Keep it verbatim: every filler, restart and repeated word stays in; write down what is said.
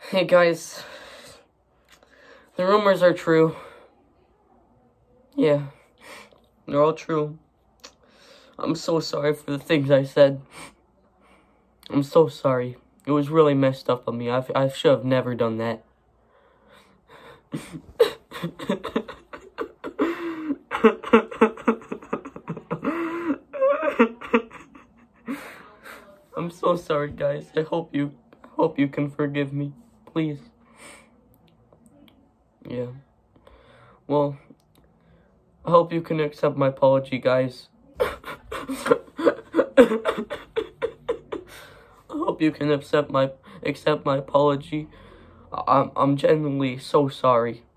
Hey guys, the rumors are true. Yeah, they're all true. I'm so sorry for the things I said. I'm so sorry. It was really messed up on me. I, I should have never done that. I'm so sorry, guys. I hope you hope you can forgive me. Please. Yeah. Well, I hope you can accept my apology, guys. I hope you can accept my accept my apology. I'm I'm genuinely so sorry.